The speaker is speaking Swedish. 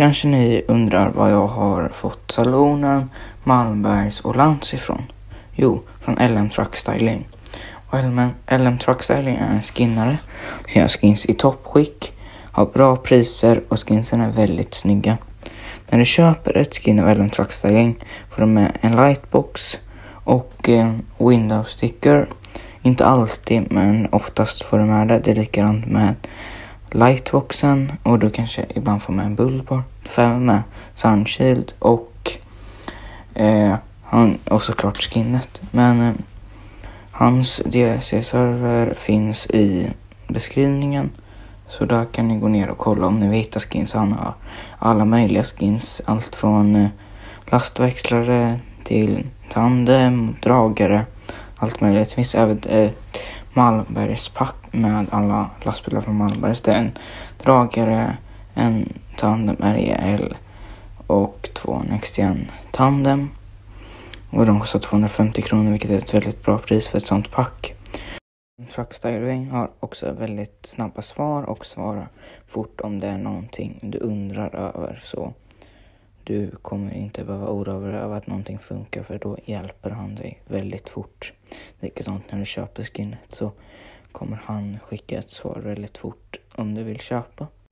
kanske ni undrar var jag har fått salonen, Malmbergs och Lantz ifrån. Jo, från LM Truck Styling. Och LM Truck Styling är en skinnare som gör skins i toppskick, har bra priser och skinsen är väldigt snygga. När du köper ett skin av LM Truck Styling får du med en lightbox och window sticker. Inte alltid, men oftast får du med det. Det är likadant med lightboxen och du kanske ibland får med en bullbar, med sunshield och såklart skinnet. Men hans DLC-server finns i beskrivningen, så där kan ni gå ner och kolla om ni vill hitta skins. Han har alla möjliga skins, allt från lastväxlare till tandem, dragare, allt möjligt. Det finns även Malmbergs pack med alla lastbilar från Malmbergs. Det är en dragare, en tandem REL och 2 NextGen tandem. Och de kostar 250 kronor, vilket är ett väldigt bra pris för ett sånt pack. Truck Styling har också väldigt snabba svar och svarar fort om det är någonting du undrar över. Så du kommer inte behöva oroa dig över att någonting funkar, för då hjälper han dig väldigt fort. Likadant när du köper skinnet så kommer han skicka ett svar väldigt fort om du vill köpa.